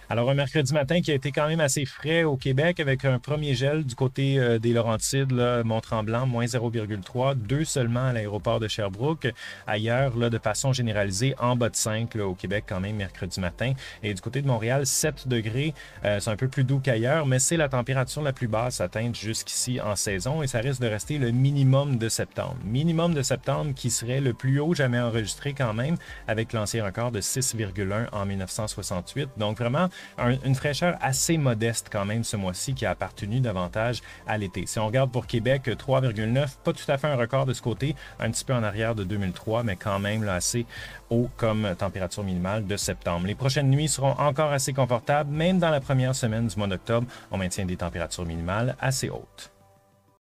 Alors, un mercredi matin qui a été quand même assez frais au Québec avec un premier gel du côté des Laurentides, là, Mont-Tremblant, moins 0,3, 2 seulement à l'aéroport de Sherbrooke. Ailleurs, là, de façon généralisée, en bas de 5 là, au Québec quand même mercredi matin. Et du côté de Montréal, 7 degrés, c'est un peu plus doux qu'ailleurs, mais c'est la température la plus basse atteinte jusqu'ici en saison et ça risque de rester le minimum de septembre. Minimum de septembre qui serait le plus haut jamais enregistré quand même avec l'ancien record de 6,1 en 1968. Donc vraiment, une fraîcheur assez modeste quand même ce mois-ci qui a appartenu davantage à l'été. Si on regarde pour Québec, 3,9, pas tout à fait un record de ce côté, un petit peu en arrière de 2003, mais quand même là, assez haut comme température minimale de septembre. Les prochaines nuits seront encore assez confortables, même dans la première semaine du mois d'octobre, on maintient des températures minimales assez hautes.